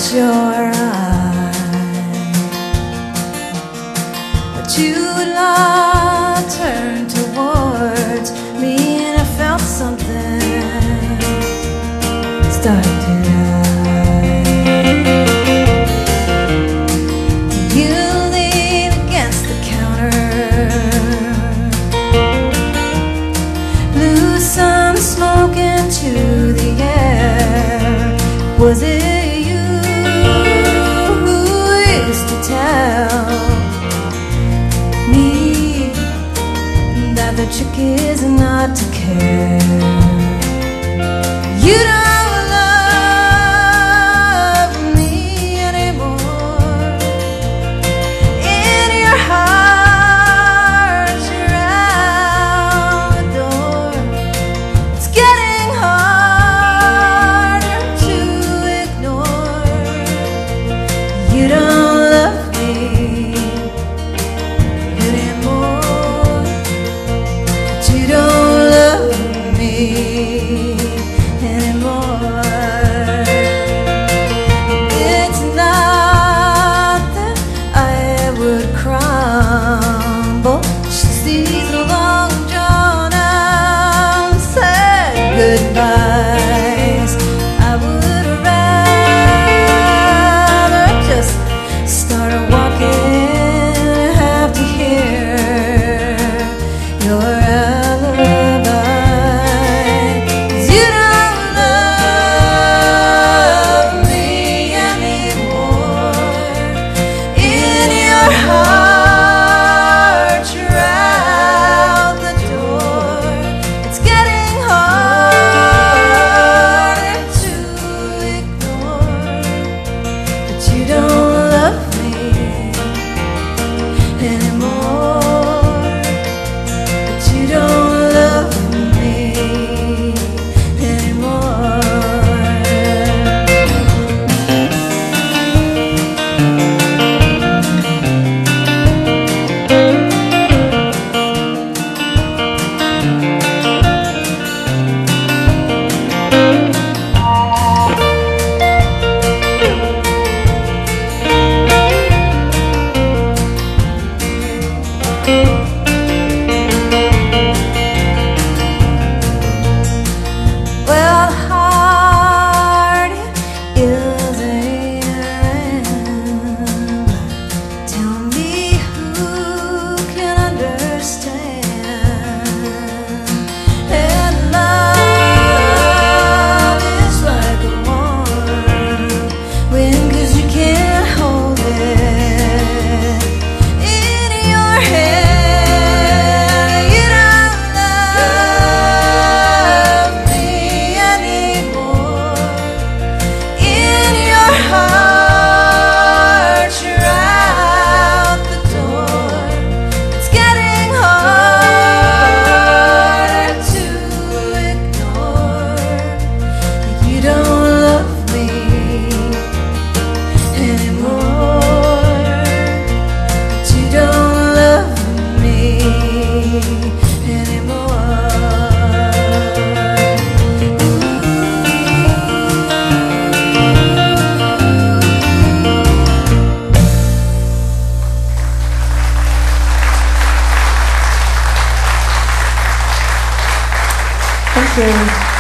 catch your eye, but you would not turn towards me, and I felt something start to die. You leaned against the counter, blew some smoke into the air. Was it you who used to tell me that the trick is not to care? You don't love me anymore. In your heart, you're out the door. It's getting harder to ignore. You don't love me anymore. But you don't love me anymore. It's not that I would crumble, just these long drawn out sad goodbyes. I would rather just start walking and have to hear your alibi. You don't love me anymore. In your heart, you're out the door. It's getting harder to ignore. But you don't love me anymore. But you don't love me anymore. Well, heart is a rambler. Tell me who can understand. And love is like a warm wind, 'cause you can't hold it in your hand. You don't love me anymore. In your heart, you're out the door. It's getting harder to ignore. You don't love me anymore. But you don't love me anymore. Thank you.